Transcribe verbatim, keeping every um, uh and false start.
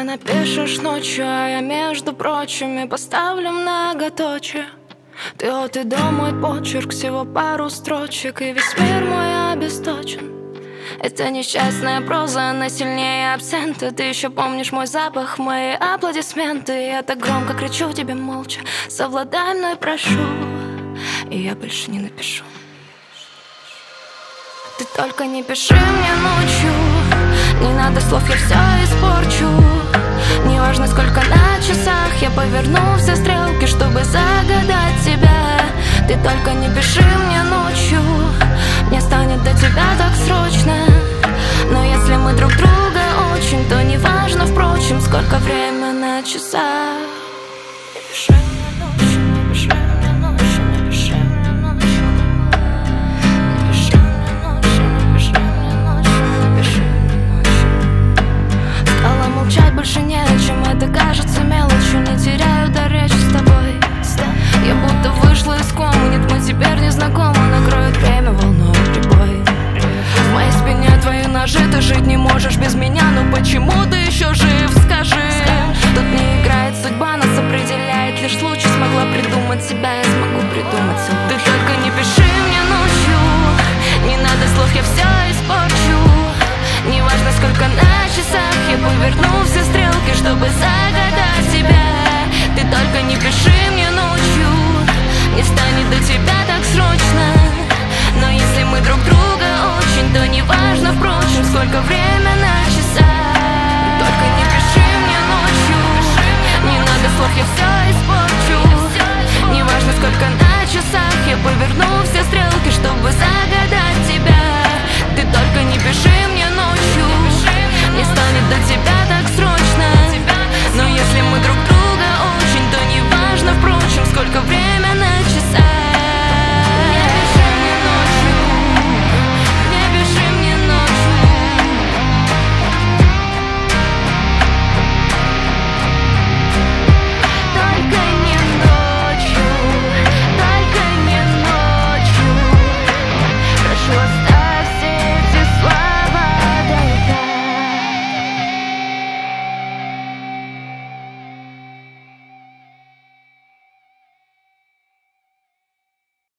напишешь ночью, а я, между прочими, поставлю многоточие. Ты от и до мой почерк, всего пару строчек, и весь мир мой обесточен. Это несчастная проза, она сильнее абсента. Ты еще помнишь мой запах, мои аплодисменты. Я так громко кричу тебе молча: совладай мной, прошу. И я больше не напишу. Ты только не пиши мне ночью, не надо слов, я все испорчу. Неважно, сколько на часах, я поверну все стрелки, чтобы загадать тебя. Ты только не пиши мне ночью, мне станет до тебя так срочно. Но если мы друг друга очень, то неважно, впрочем, сколько время на часах. Пиши мне ночью, не пиши мне ночью, не пиши мне ночью. Не пиши мне ночью, не пиши мне ночью, не пиши мне ночью. Стала молчать больше не о чем, это кажется мелочью. Не теряю до речи с тобой. Я будто вышла из комы, нет, мы теперь не знакомы. Накроет время волной прибой. В моей спине твои ножи, ты жить не можешь без меня. Ну почему ты еще жив, скажи? Тут не играет судьба, нас определяет лишь случай. Смогла придумать себя, я смогу придумать себя. Ты только не пиши мне ночью, не надо слов, я все испорчу. Неважно, сколько на часах, я поверну все стрелки, чтобы загадать тебя. Ты только не пиши мне ночью, не станет до тебя так срочно. Но если мы друг друга очень, то неважно, впрочем, сколько времени